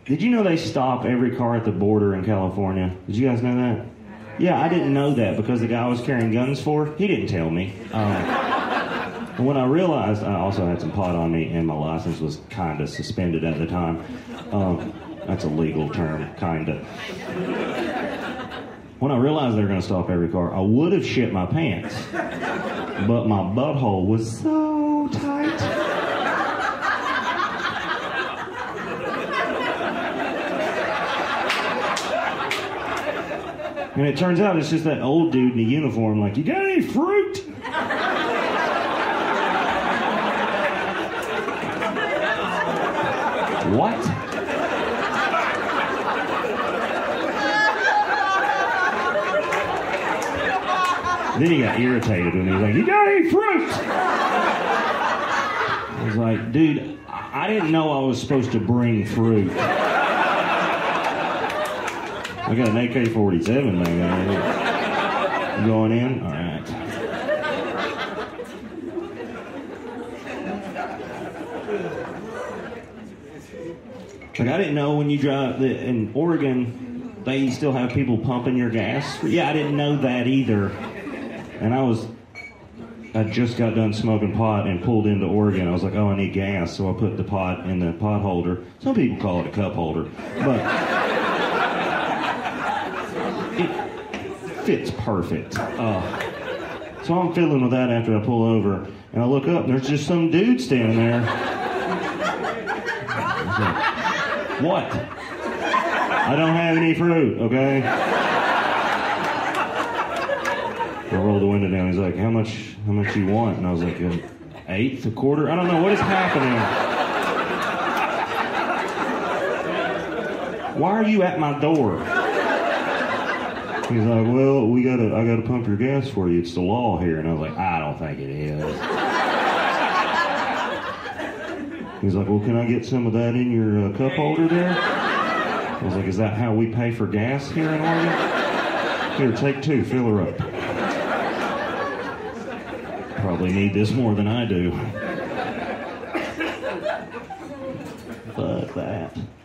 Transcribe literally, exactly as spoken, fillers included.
Did you know they stop every car at the border in California? Did you guys know that? Yeah, I didn't know that because the guy I was carrying guns for, he didn't tell me. Um, and when I realized I also had some pot on me and my license was kind of suspended at the time. Um, that's a legal term, kind of. When I realized they were going to stop every car, I would have shit my pants. But my butthole was so tight. And it turns out it's just that old dude in a uniform like, you got any fruit? What? Then he got irritated when he was like, you got any fruit? I was like, dude, I didn't know I was supposed to bring fruit. I got an A K forty-seven, man. You going in? All right. Like, I didn't know when you drive the, in Oregon, they still have people pumping your gas. Yeah, I didn't know that either. And I was, I just got done smoking pot and pulled into Oregon. I was like, oh, I need gas. So I put the pot in the pot holder. Some people call it a cup holder. But it fits perfect. Uh, so I'm fiddling with that after I pull over, and I look up, and there's just some dude standing there. Like, what? I don't have any fruit, okay? I rolled the window down. He's like, how much, how much you want? And I was like, an eighth, a quarter? I don't know. What is happening? Why are you at my door? He's like, well, we gotta, I gotta pump your gas for you. It's the law here. And I was like, I don't think it is. He's like, well, can I get some of that in your uh, cup holder there? I was like, is that how we pay for gas here in Oregon? Here, take two, fill her up. Probably need this more than I do. Fuck that.